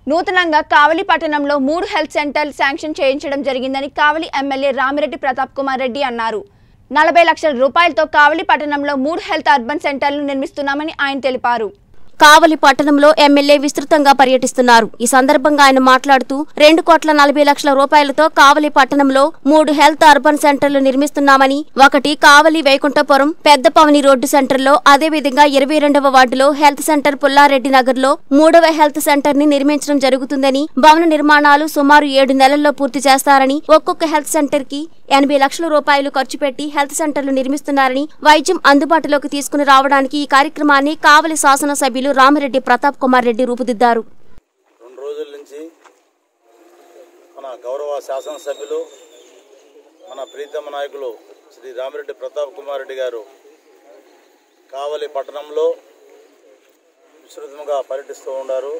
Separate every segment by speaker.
Speaker 1: నూతనంగా కావలి పట్టణంలో 3 హెల్త్ సెంటర్లు శాంక్షన్ చేయించడం జరిగిందని కావలి ఎమ్మెల్యే రామిరెడ్డి ప్రతాప్ కుమార్ రెడ్డి అన్నారు. 40 లక్షల రూపాయలతో కావలి పట్టణంలో 3 హెల్త్ అర్బన్ సెంటర్లు నిర్మిస్తున్నామని ఆయన తెలిపారు.
Speaker 2: కావలి పట్టణంలో ఎమ్మెల్యే విస్తృతంగా పర్యటిస్తున్నారు. ఈ సందర్భంగా ఆయన మాట్లాడుతూ 2,40,00,000 రూపాయలతో కావలి పట్టణంలో 3 హెల్త్ అర్బన్ సెంటర్లు నిర్మిస్తున్నామని, ఒకటి కావలి వైకుంఠపురం పెద్దపవని రోడ్డు సెంటర్లో, అదేవిధంగా 22వ వార్డులో హెల్త్ సెంటర్ పుల్లారెడ్డి నగర్ లో 3వ హెల్త్ సెంటర్ ని నిర్మించడం జరుగుతుందని, భవన నిర్మాణాలు సుమారు 7 నెలల్లో పూర్తి చేస్తారని, ఒక్కొక్క హెల్త్ సెంటర్ కి 80 లక్షల రూపాయలు ఖర్చు పెట్టి హెల్త్ సెంటర్లు నిర్మిస్తున్నారని, వైద్యం అందుబాటులోకి తీసుకుని రావడానికి ఈ కార్యక్రమాన్ని కావలి శాసనసభ్యులు రామిరెడ్డి ప్రతాప్ కుమార్ రెడ్డి రూపుదిద్దారు.
Speaker 3: 2 రోజుల నుంచి మన గౌరవ శాసనసభ్యులు మన ప్రీతమ నాయకులు శ్రీ రామిరెడ్డి ప్రతాప్ కుమార్ రెడ్డి గారు కావలి పట్టణంలో విస్తృతంగా పర్యటిస్తూ ఉన్నారు.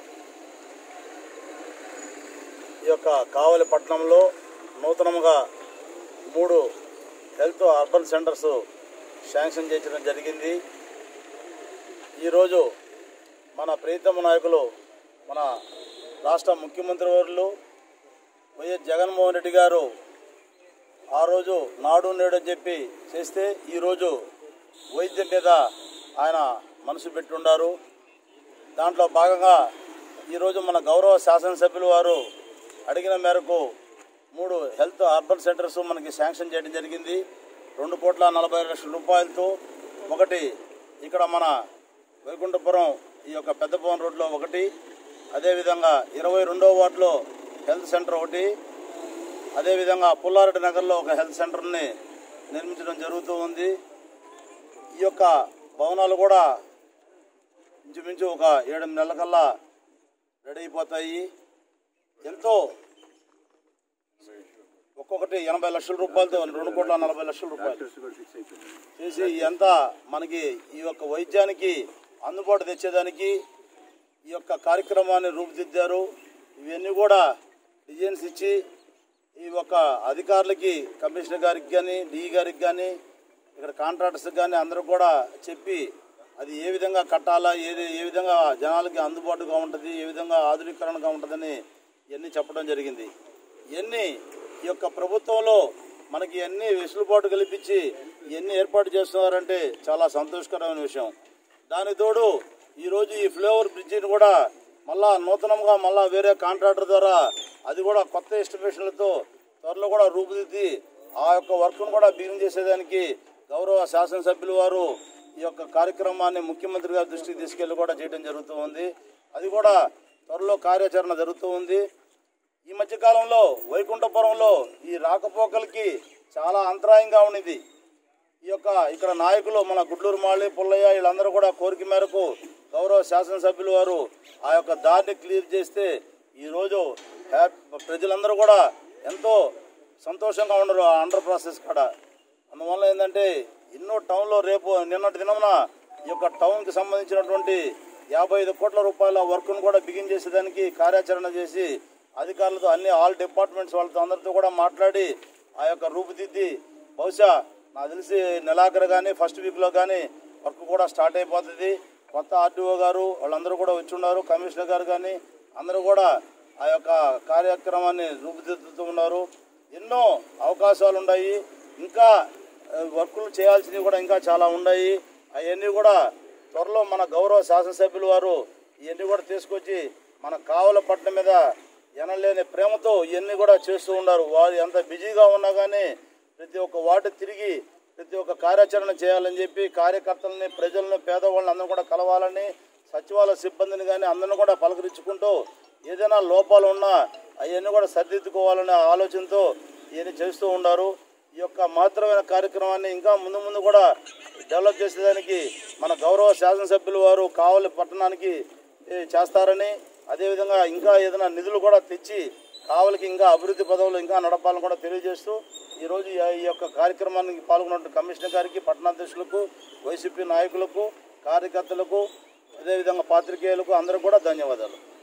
Speaker 3: ఈ యొక్క కావలి పట్టణంలో నూతనంగా 3 హెల్త్ అర్బన్ సెంటర్స్ శాంక్షన్ చేయడం జరిగింది. ఈరోజు మన ప్రీతమ నాయకులు మన రాష్ట్ర ముఖ్యమంత్రి వర్యులు వైఎస్ జగన్మోహన్ రెడ్డి గారు ఆ రోజు నాడు నేడు అని చెప్పి చేస్తే ఈరోజు వైద్యం మీద ఆయన మనసు పెట్టున్నారు. దాంట్లో భాగంగా ఈరోజు మన గౌరవ శాసనసభ్యులు వారు అడిగిన మేరకు 3 హెల్త్ అర్బన్ సెంటర్స్ మనకి శాంక్షన్ చేయడం జరిగింది. 2,40,00,000 రూపాయలతో ఒకటి ఇక్కడ మన వైకుంఠపురం ఈ యొక్క పెద్దపవన్ రోడ్లో ఒకటి, అదేవిధంగా 22వ వార్డులో హెల్త్ సెంటర్ ఒకటి, అదేవిధంగా పుల్లారెడ్డి నగర్లో ఒక హెల్త్ సెంటర్ని నిర్మించడం జరుగుతూ ఉంది. ఈ యొక్క భవనాలు కూడా ఇంచుమించు ఒక 7 నెలల కల్లా రెడీ అయిపోతాయి. ఎంతో ఒక్కొక్కటి 80 లక్షల రూపాయలతో 2,40,00,000 రూపాయలు చేసి ఎంత మనకి ఈ యొక్క వైద్యానికి అందుబాటు తెచ్చేదానికి ఈ యొక్క కార్యక్రమాన్ని రూపుదిద్దారు. ఇవన్నీ కూడా డిజైన్స్ ఇచ్చి ఈ యొక్క అధికారులకి, కమిషనర్ గారికి కానీ, డిఈ గారికి కానీ, ఇక్కడ కాంట్రాక్టర్స్కి కానీ అందరూ కూడా చెప్పి అది ఏ విధంగా కట్టాలా, ఏ విధంగా జనాలకి అందుబాటుగా ఉంటుంది, ఏ విధంగా ఆధునీకరణగా ఉంటుందని ఇవన్నీ చెప్పడం జరిగింది. ఇవన్నీ ఈ యొక్క ప్రభుత్వంలో మనకి ఇవన్నీ వెసులుబాటు కల్పించి ఇవన్నీ ఏర్పాటు చేస్తున్నారంటే చాలా సంతోషకరమైన విషయం. దానికి తోడు ఈరోజు ఈ ఫ్లైఓవర్ బ్రిడ్జిని కూడా మళ్ళా నూతనంగా మళ్ళా వేరే కాంట్రాక్టర్ ద్వారా అది కూడా కొత్త ఎస్టిమేషన్లతో త్వరలో కూడా రూపుదిద్ది ఆ యొక్క వర్క్ను కూడా బిగిన్ చేసేదానికి గౌరవ శాసనసభ్యులు వారు ఈ యొక్క కార్యక్రమాన్ని ముఖ్యమంత్రి గారి దృష్టికి తీసుకెళ్లి కూడా చేయడం జరుగుతూ ఉంది. అది కూడా త్వరలో కార్యాచరణ జరుగుతూ ఉంది. ఈ మధ్యకాలంలో వైకుంఠపురంలో ఈ రాకపోకలకి చాలా అంతరాయంగా ఉన్నది. ఈ యొక్క ఇక్కడ నాయకులు మన గుడ్లూరు మాళి, పుల్లయ్య వీళ్ళందరూ కూడా కోరిక మేరకు గౌరవ శాసనసభ్యులు వారు ఆ యొక్క దారిని క్లియర్ చేస్తే ఈరోజు ప్రజలందరూ కూడా ఎంతో సంతోషంగా ఉండరు ఆ అండర్ ప్రాసెస్ కాడ. అందువల్ల ఏంటంటే ఎన్నో టౌన్లో రేపు నిన్నటి దినమున ఈ యొక్క టౌన్కి సంబంధించినటువంటి 55 కోట్ల రూపాయల వర్క్ను కూడా బిగిన్ చేసేదానికి కార్యాచరణ చేసి అధికారులతో అన్ని ఆల్ డిపార్ట్మెంట్స్ వాళ్ళతో అందరితో కూడా మాట్లాడి ఆ యొక్క రూపుదిద్ది బహుశా నాకు తెలిసి నెలాఖరు కానీ ఫస్ట్ వీక్లో కానీ వర్క్ కూడా స్టార్ట్ అయిపోతుంది. కొత్త ఆర్డీఓ గారు వాళ్ళందరూ కూడా వచ్చి ఉన్నారు, కమిషనర్ గారు కానీ అందరూ కూడా ఆ యొక్క కార్యక్రమాన్ని రూపుదిద్దుతూ ఉన్నారు. ఎన్నో అవకాశాలు ఉన్నాయి, ఇంకా వర్కులు చేయాల్సినవి కూడా ఇంకా చాలా ఉన్నాయి. అవన్నీ కూడా త్వరలో మన గౌరవ శాసనసభ్యులు వారు ఇవన్నీ కూడా తీసుకొచ్చి మన కావలి పట్టణం మీద ఎనలేని ప్రేమతో ఇవన్నీ కూడా చేస్తూ ఉన్నారు. వారు ఎంత బిజీగా ఉన్నా కానీ ప్రతి ఒక్క వార్డు తిరిగి ప్రతి ఒక్క కార్యాచరణ చేయాలని చెప్పి కార్యకర్తలని, ప్రజలను, పేదవాళ్ళని అందరూ కూడా కలవాలని, సచివాలయ సిబ్బందిని కానీ అందరిని కూడా పలకరించుకుంటూ ఏదైనా లోపాలు ఉన్నా అవన్నీ కూడా సరిదిద్దుకోవాలనే ఆలోచనతో ఇవన్నీ చేస్తూ ఉన్నారు. ఈ యొక్క మహత్తరమైన కార్యక్రమాన్ని ఇంకా ముందు ముందు కూడా డెవలప్ చేసేదానికి మన గౌరవ శాసనసభ్యులు వారు కావలి పట్టణానికి చేస్తారని, అదేవిధంగా ఇంకా ఏదైనా నిధులు కూడా తెచ్చి కావలికి ఇంకా అభివృద్ధి పదవులు ఇంకా నడపాలని కూడా తెలియజేస్తూ ఈరోజు ఈ యొక్క కార్యక్రమానికి పాల్గొన్న కమిషనర్ గారికి, పట్టణాధ్యక్షులకు, వైసీపీ నాయకులకు, కార్యకర్తలకు, అదేవిధంగా పాత్రికేయులకు అందరూ కూడా ధన్యవాదాలు.